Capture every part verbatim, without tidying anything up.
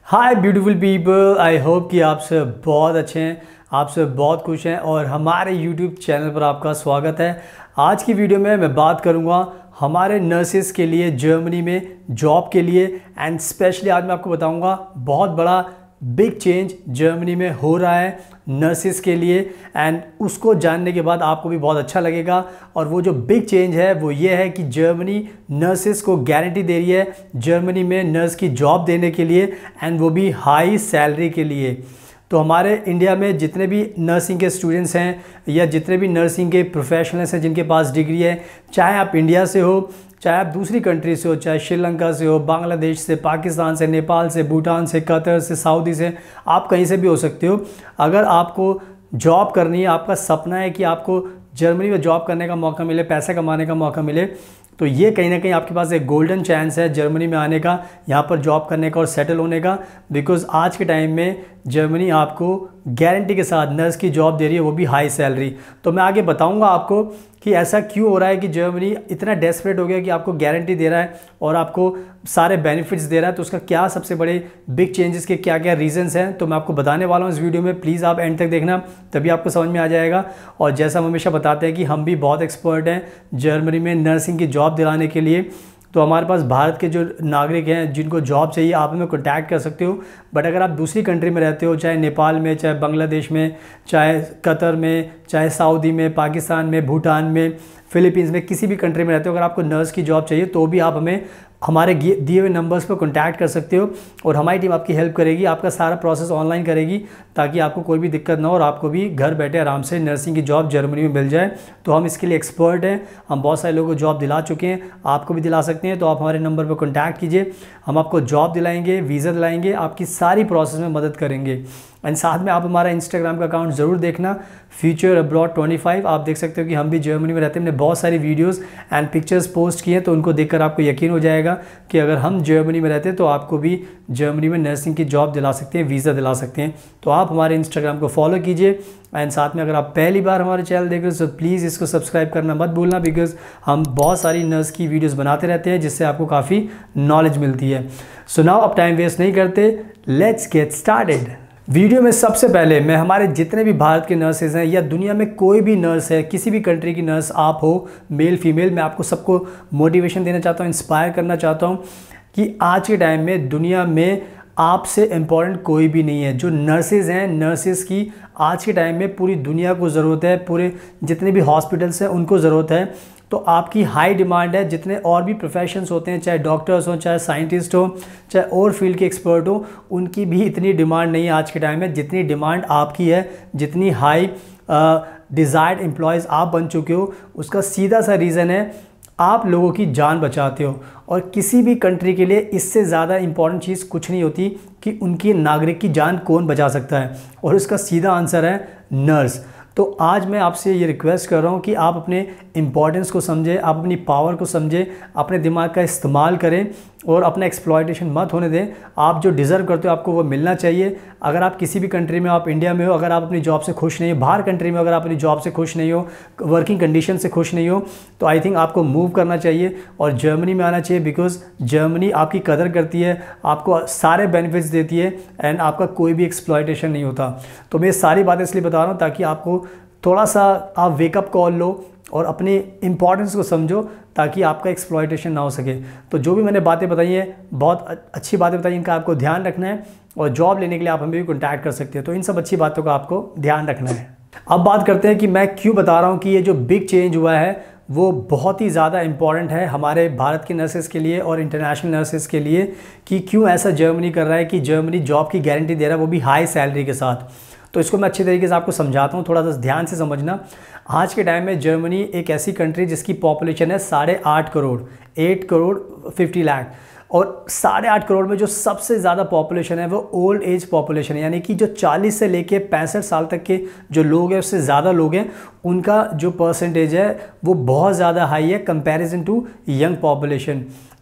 Hi beautiful people, I hope कि आप सब बहुत अच्छे हैं, आप सब बहुत खुश हैं और हमारे यूट्यूब चैनल पर आपका स्वागत है। आज की वीडियो में मैं बात करूंगा हमारे नर्सेस के लिए जर्मनी में जॉब के लिए एंड स्पेशली आज मैं आपको बताऊंगा बहुत बड़ा बिग चेंज जर्मनी में हो रहा है नर्सेस के लिए एंड उसको जानने के बाद आपको भी बहुत अच्छा लगेगा। और वो जो बिग चेंज है वो ये है कि जर्मनी नर्सेस को गारंटी दे रही है जर्मनी में नर्स की जॉब देने के लिए एंड वो भी हाई सैलरी के लिए। तो हमारे इंडिया में जितने भी नर्सिंग के स्टूडेंट्स हैं या जितने भी नर्सिंग के प्रोफेशनल्स हैं जिनके पास डिग्री है, चाहे आप इंडिया से हो, चाहे आप दूसरी कंट्री से हो, चाहे श्रीलंका से हो, बांग्लादेश से, पाकिस्तान से, नेपाल से, भूटान से, कतर से, सऊदी से, आप कहीं से भी हो सकते हो। अगर आपको जॉब करनी है, आपका सपना है कि आपको जर्मनी में जॉब करने का मौका मिले, पैसे कमाने का मौका मिले, तो ये कहीं ना कहीं आपके पास एक गोल्डन चांस है जर्मनी में आने का, यहाँ पर जॉब करने का और सेटल होने का। बिकॉज आज के टाइम में जर्मनी आपको गारंटी के साथ नर्स की जॉब दे रही है, वो भी हाई सैलरी। तो मैं आगे बताऊंगा आपको कि ऐसा क्यों हो रहा है कि जर्मनी इतना डेस्परेट हो गया कि आपको गारंटी दे रहा है और आपको सारे बेनिफिट्स दे रहा है। तो उसका क्या सबसे बड़े बिग चेंजेस के क्या क्या रीजंस हैं, तो मैं आपको बताने वाला हूँ इस वीडियो में। प्लीज़ आप एंड तक देखना, तभी आपको समझ में आ जाएगा। और जैसा हम हमेशा बताते हैं कि हम भी बहुत एक्सपर्ट हैं जर्मनी में नर्सिंग की जॉब दिलाने के लिए। तो हमारे पास भारत के जो नागरिक हैं जिनको जॉब चाहिए, आप हमें कॉन्टैक्ट कर सकते हो। बट अगर आप दूसरी कंट्री में रहते हो, चाहे नेपाल में, चाहे बांग्लादेश में, चाहे कतर में, चाहे सऊदी में, पाकिस्तान में, भूटान में, फिलीपींस में, किसी भी कंट्री में रहते हो, अगर आपको नर्स की जॉब चाहिए तो भी आप हमें हमारे दिए हुए नंबर्स पर कॉन्टैक्ट कर सकते हो और हमारी टीम आपकी हेल्प करेगी, आपका सारा प्रोसेस ऑनलाइन करेगी ताकि आपको कोई भी दिक्कत ना हो और आपको भी घर बैठे आराम से नर्सिंग की जॉब जर्मनी में मिल जाए। तो हम इसके लिए एक्सपर्ट हैं, हम बहुत सारे लोगों को जॉब दिला चुके हैं, आपको भी दिला सकते हैं। तो आप हमारे नंबर पर कॉन्टैक्ट कीजिए, हम आपको जॉब दिलाएंगे, वीज़ा दिलाएंगे, आपकी सारी प्रोसेस में मदद करेंगे। एंड साथ में आप हमारा इंस्टाग्राम का अकाउंट ज़रूर देखना, फ्यूचर अब्रॉड ट्वेंटी फाइव। आप देख सकते हो कि हम भी जर्मनी में रहते हैं, हमने बहुत सारी वीडियोस एंड पिक्चर्स पोस्ट किए हैं, तो उनको देखकर आपको यकीन हो जाएगा कि अगर हम जर्मनी में रहते हैं तो आपको भी जर्मनी में नर्सिंग की जॉब दिला सकते हैं, वीज़ा दिला सकते हैं। तो आप हमारे इंस्टाग्राम को फॉलो कीजिए एंड साथ में अगर आप पहली बार हमारे चैनल देख रहे हो तो प्लीज़ इसको सब्सक्राइब करना मत भूलना, बिकॉज हम बहुत सारी नर्स की वीडियोज़ बनाते रहते हैं जिससे आपको काफ़ी नॉलेज मिलती है। सो नाउ अब टाइम वेस्ट नहीं करते, लेट्स गेट स्टार्टेड। वीडियो में सबसे पहले मैं हमारे जितने भी भारत के नर्सेज हैं या दुनिया में कोई भी नर्स है, किसी भी कंट्री की नर्स आप हो, मेल फीमेल, मैं आपको सबको मोटिवेशन देना चाहता हूँ, इंस्पायर करना चाहता हूँ कि आज के टाइम में दुनिया में आपसे इम्पॉर्टेंट कोई भी नहीं है। जो नर्सेज हैं, नर्सेज की आज के टाइम में पूरी दुनिया को ज़रूरत है, पूरे जितने भी हॉस्पिटल्स हैं उनको ज़रूरत है। तो आपकी हाई डिमांड है। जितने और भी प्रोफेशंस होते हैं, चाहे डॉक्टर्स हो, चाहे साइंटिस्ट हो, चाहे और फील्ड के एक्सपर्ट हो, उनकी भी इतनी डिमांड नहीं है आज के टाइम में जितनी डिमांड आपकी है, जितनी हाई डिज़ायर्ड एम्प्लॉयज़ आप बन चुके हो। उसका सीधा सा रीज़न है आप लोगों की जान बचाते हो। और किसी भी कंट्री के लिए इससे ज़्यादा इम्पॉर्टेंट चीज़ कुछ नहीं होती कि उनकी नागरिक की जान कौन बचा सकता है, और उसका सीधा आंसर है नर्स। तो आज मैं आपसे ये रिक्वेस्ट कर रहा हूँ कि आप अपने इम्पॉर्टेंस को समझें, आप अपनी पावर को समझें, अपने दिमाग का इस्तेमाल करें और अपना एक्सप्लॉयटेशन मत होने दें। आप जो डिज़र्व करते हो आपको वो मिलना चाहिए। अगर आप किसी भी कंट्री में, आप इंडिया में हो, अगर आप अपनी जॉब से खुश नहीं हो, बाहर कंट्री में अगर आप अपनी जॉब से खुश नहीं हो, वर्किंग कंडीशन से खुश नहीं हो, तो आई थिंक आपको मूव करना चाहिए और जर्मनी में आना चाहिए। बिकॉज जर्मनी आपकी कदर करती है, आपको सारे बेनिफिट्स देती है एंड आपका कोई भी एक्सप्लॉयटेशन नहीं होता। तो मैं सारी बातें इसलिए बता रहा हूँ ताकि आपको थोड़ा सा आप वेकअप कॉल लो और अपनी इंपॉर्टेंस को समझो ताकि आपका एक्सप्लॉयटेशन ना हो सके। तो जो भी मैंने बातें बताई हैं, बहुत अच्छी बातें बताई, इनका आपको ध्यान रखना है और जॉब लेने के लिए आप हमें भी कॉन्टैक्ट कर सकते हैं। तो इन सब अच्छी बातों का आपको ध्यान रखना है। अब बात करते हैं कि मैं क्यों बता रहा हूँ कि ये जो बिग चेंज हुआ है वो बहुत ही ज़्यादा इंपॉर्टेंट है हमारे भारत के नर्सेस के लिए और इंटरनेशनल नर्सेस के लिए, कि क्यों ऐसा जर्मनी कर रहा है कि जर्मनी जॉब की गारंटी दे रहा है, वो भी हाई सैलरी के साथ। तो इसको मैं अच्छे तरीके से आपको समझाता हूँ, थोड़ा सा ध्यान से समझना। आज के टाइम में जर्मनी एक ऐसी कंट्री जिसकी पॉपुलेशन है साढ़े आठ करोड़, एट करोड़ फिफ्टी लाख, और साढ़े आठ करोड़ में जो सबसे ज़्यादा पॉपुलेशन है वो ओल्ड एज पॉपुलेशन है, यानी कि जो चालीस से लेके पैंसठ साल तक के जो लोग हैं, उससे ज़्यादा लोग हैं, उनका जो परसेंटेज है वो बहुत ज़्यादा हाई है कंपैरिजन टू यंग पॉपुलेशन।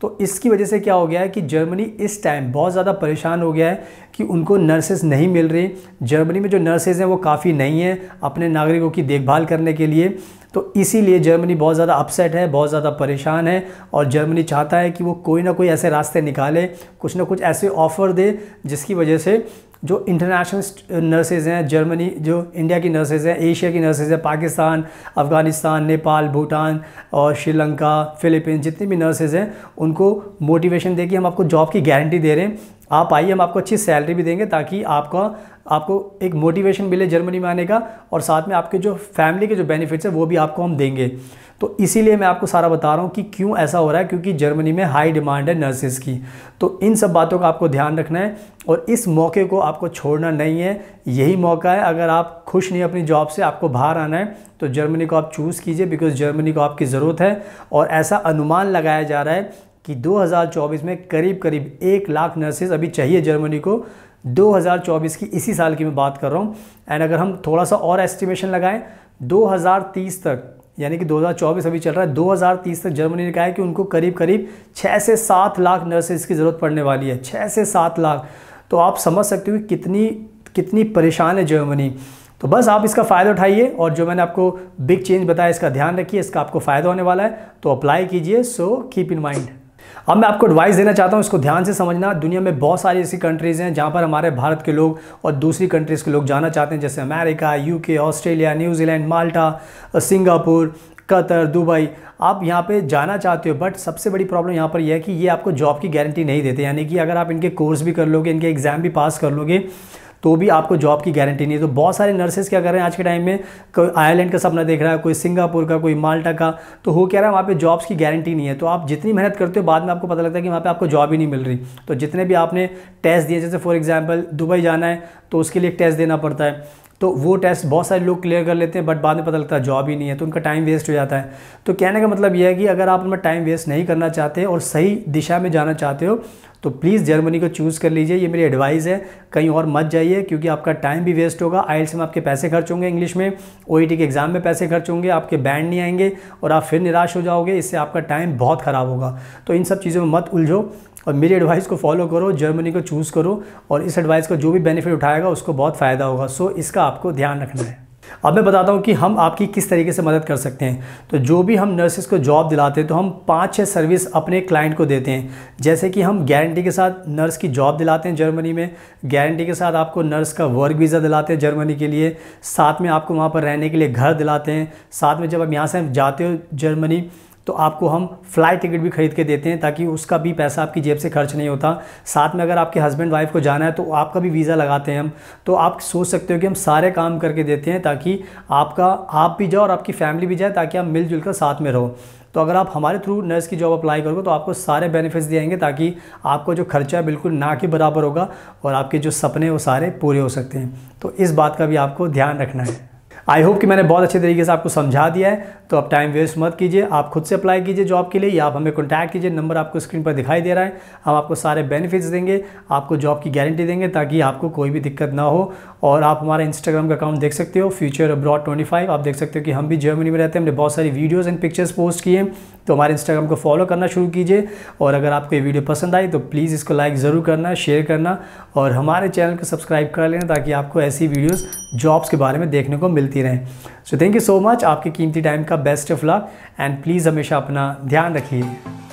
तो इसकी वजह से क्या हो गया है कि जर्मनी इस टाइम बहुत ज़्यादा परेशान हो गया है कि उनको नर्सेज नहीं मिल रही। जर्मनी में जो नर्सेज हैं वो काफ़ी नहीं हैं अपने नागरिकों की देखभाल करने के लिए। तो इसीलिए जर्मनी बहुत ज़्यादा अपसेट है, बहुत ज़्यादा परेशान है और जर्मनी चाहता है कि वो कोई ना कोई ऐसे रास्ते निकाले, कुछ ना कुछ ऐसे ऑफ़र दे जिसकी वजह से जो इंटरनेशनल नर्सेज हैं, जर्मनी जो इंडिया की नर्सेज हैं, एशिया की नर्सेज हैं, पाकिस्तान, अफ़गानिस्तान, नेपाल, भूटान और श्रीलंका, फ़िलीपींस, जितनी भी नर्सेज हैं उनको मोटिवेशन दे कि हम आपको जॉब की गारंटी दे रहे हैं, आप आइए, हम आपको अच्छी सैलरी भी देंगे ताकि आपका आपको एक मोटिवेशन मिले जर्मनी में आने का, और साथ में आपके जो फैमिली के जो बेनिफिट्स हैं वो भी आपको हम देंगे। तो इसीलिए मैं आपको सारा बता रहा हूँ कि क्यों ऐसा हो रहा है, क्योंकि जर्मनी में हाई डिमांड है नर्सेज की। तो इन सब बातों का आपको ध्यान रखना है और इस मौके को आपको छोड़ना नहीं है। यही मौका है, अगर आप खुश नहीं अपनी जॉब से, आपको बाहर आना है तो जर्मनी को आप चूज़ कीजिए, बिकॉज जर्मनी को आपकी ज़रूरत है। और ऐसा अनुमान लगाया जा रहा है कि दो हज़ार चौबीस में करीब करीब एक लाख नर्सेज अभी चाहिए जर्मनी को। दो हज़ार चौबीस की, इसी साल की मैं बात कर रहा हूँ। एंड अगर हम थोड़ा सा और एस्टिमेशन लगाएं, दो हज़ार तीस तक, यानी कि दो हज़ार चौबीस अभी चल रहा है, दो हज़ार तीस तक जर्मनी ने कहा है कि उनको करीब करीब छः से सात लाख नर्सेज की ज़रूरत पड़ने वाली है। छः से सात लाख, तो आप समझ सकते हो कि कितनी कितनी परेशान है जर्मनी। तो बस आप इसका फ़ायदा उठाइए और जो मैंने आपको बिग चेंज बताया इसका ध्यान रखिए, इसका आपको फ़ायदा होने वाला है, तो अप्लाई कीजिए। So keep in mind. अब मैं आपको एडवाइस देना चाहता हूँ, इसको ध्यान से समझना। दुनिया में बहुत सारी ऐसी कंट्रीज़ हैं जहाँ पर हमारे भारत के लोग और दूसरी कंट्रीज़ के लोग जाना चाहते हैं, जैसे America, UK, Australia, New Zealand, Malta, Singapore, Qatar, Dubai. आप यहाँ पे जाना चाहते हो, बट सबसे बड़ी प्रॉब्लम यहाँ पर यह है कि ये आपको जॉब की गारंटी नहीं देते। यानी कि अगर आप इनके कोर्स भी कर लोगे, इनके एग्ज़ाम भी पास कर लोगे, तो भी आपको जॉब की गारंटी नहीं है। तो बहुत सारे नर्सेज क्या कर रहे हैं आज के टाइम में, कोई आयरलैंड का सपना देख रहा है, कोई सिंगापुर का, कोई माल्टा का, तो हो क्या रहा है, वहाँ पे जॉब्स की गारंटी नहीं है। तो आप जितनी मेहनत करते हो, बाद में आपको पता लगता है कि वहाँ पे आपको जॉब ही नहीं मिल रही। तो जितने भी आपने टेस्ट दिए, जैसे फॉर एग्जाम्पल दुबई जाना है तो उसके लिए एक टेस्ट देना पड़ता है, तो वो टेस्ट बहुत सारे लोग क्लियर कर लेते हैं, बट बाद में पता लगता है जॉब ही नहीं है, तो उनका टाइम वेस्ट हो जाता है। तो कहने का मतलब यह है कि अगर आप उनमें टाइम वेस्ट नहीं करना चाहते और सही दिशा में जाना चाहते हो, तो प्लीज़ जर्मनी को चूज़ कर लीजिए। ये मेरी एडवाइस है, कहीं और मत जाइए, क्योंकि आपका टाइम भी वेस्ट होगा। आइल्स में आपके पैसे खर्च होंगे, इंग्लिश में ओईटी के एग्ज़ाम में पैसे खर्च होंगे, आपके बैंड नहीं आएंगे और आप फिर निराश हो जाओगे। इससे आपका टाइम बहुत ख़राब होगा। तो इन सब चीज़ों में मत उलझो और मेरी एडवाइस को फॉलो करो, जर्मनी को चूज़ करो, और इस एडवाइस का जो भी बेनिफिट उठाएगा उसको बहुत फ़ायदा होगा। सो इसका आपको ध्यान रखना है। अब मैं बताता हूँ कि हम आपकी किस तरीके से मदद कर सकते हैं। तो जो भी हम नर्सेज को जॉब दिलाते हैं, तो हम पाँच छः सर्विस अपने क्लाइंट को देते हैं। जैसे कि हम गारंटी के साथ नर्स की जॉब दिलाते हैं जर्मनी में, गारंटी के साथ आपको नर्स का वर्क वीज़ा दिलाते हैं जर्मनी के लिए, साथ में आपको वहाँ पर रहने के लिए घर दिलाते हैं, साथ में जब आप यहाँ से जाते हो जर्मनी तो आपको हम फ़्लाइट टिकट भी खरीद के देते हैं, ताकि उसका भी पैसा आपकी जेब से खर्च नहीं होता। साथ में अगर आपके हस्बैंड वाइफ को जाना है तो आपका भी वीज़ा लगाते हैं हम। तो आप सोच सकते हो कि हम सारे काम करके देते हैं ताकि आपका आप भी जाओ और आपकी फैमिली भी जाए, ताकि आप मिलजुल कर साथ में रहो। तो अगर आप हमारे थ्रू नर्स की जॉब अप्लाई करोगे तो आपको सारे बेनिफिट्स दिएंगे, ताकि आपको जो खर्चा है बिल्कुल ना के बराबर होगा और आपके जो सपने वो सारे पूरे हो सकते हैं। तो इस बात का भी आपको ध्यान रखना है। आई होप कि मैंने बहुत अच्छे तरीके से आपको समझा दिया है। तो अब टाइम वेस्ट मत कीजिए, आप खुद से अप्लाई कीजिए जॉब के लिए, या आप हमें कॉन्टैक्ट कीजिए, नंबर आपको स्क्रीन पर दिखाई दे रहा है। हम आपको सारे बेनिफिट्स देंगे, आपको जॉब की गारंटी देंगे, ताकि आपको कोई भी दिक्कत ना हो। और आप हमारा इंस्टाग्राम का अकाउंट देख सकते हो, फ्यूचर अब्रॉड ट्वेंटी फाइव। आप देख सकते हो कि हम भी जर्मनी में रहते हैं, हमने बहुत सारी वीडियोज़ एंड पिक्चर्स पोस्ट किए हैं। तो हमारे इंस्टाग्राम को फॉलो करना शुरू कीजिए। और अगर आपको ये वीडियो पसंद आई तो प्लीज़ इसको लाइक ज़रूर करना, शेयर करना, और हमारे चैनल को सब्सक्राइब कर लेना, ताकि आपको ऐसी वीडियोज़ जॉब्स के बारे में देखने को मिलती रहें। So thank you so much, आपके कीमती टाइम का best of luck, and please हमेशा अपना ध्यान रखिए।